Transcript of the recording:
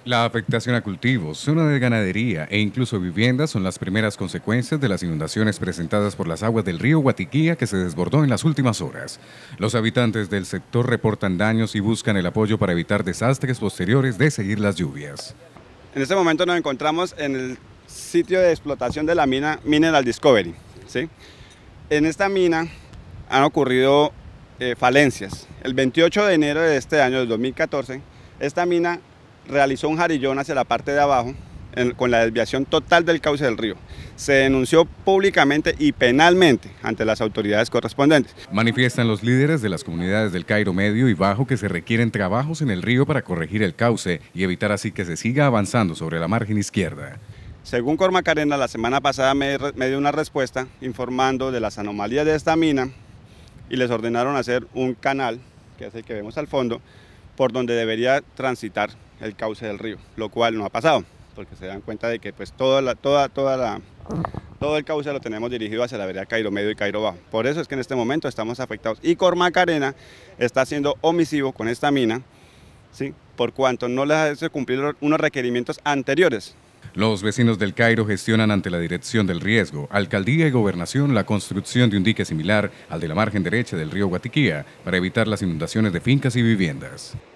La afectación a cultivos, zona de ganadería e incluso viviendas son las primeras consecuencias de las inundaciones presentadas por las aguas del río Guatiquía que se desbordó en las últimas horas. Los habitantes del sector reportan daños y buscan el apoyo para evitar desastres posteriores de seguir las lluvias. En este momento nos encontramos en el sitio de explotación de la mina Mineral Discovery, ¿sí? En esta mina han ocurrido falencias. El 28 de enero de este año, del 2014, esta mina realizó un jarillón hacia la parte de abajo con la desviación total del cauce del río. Se denunció públicamente y penalmente ante las autoridades correspondientes. Manifiestan los líderes de las comunidades del Cairo Medio y Bajo que se requieren trabajos en el río para corregir el cauce y evitar así que se siga avanzando sobre la margen izquierda. Según Cormacarena, la semana pasada me dio una respuesta informando de las anomalías de esta mina y les ordenaron hacer un canal, que es el que vemos al fondo, por donde debería transitar el cauce del río, lo cual no ha pasado, porque se dan cuenta de que pues todo el cauce lo tenemos dirigido hacia la vereda Cairo Medio y Cairo Bajo. Por eso es que en este momento estamos afectados. Y Cormacarena está siendo omisivo con esta mina, ¿sí? Por cuanto no les hace cumplir unos requerimientos anteriores. Los vecinos del Cairo gestionan ante la Dirección del Riesgo, Alcaldía y Gobernación la construcción de un dique similar al de la margen derecha del río Guatiquía para evitar las inundaciones de fincas y viviendas.